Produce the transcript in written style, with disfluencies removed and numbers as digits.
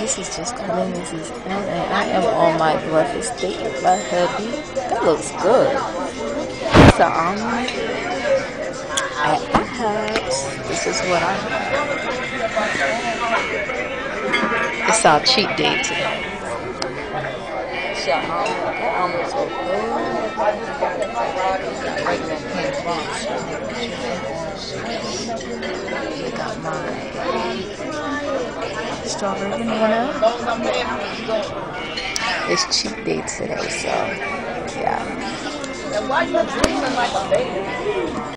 this is just Carmen Mrs. M, and I am on my breakfast date with my hubby. That looks good. It's an omelet at my house. This is what I have. It's our cheat day today. It's an omelet. That omelet's so good. Regular pink box. We got mine. Strawberry banana. It's cheat day today, so yeah.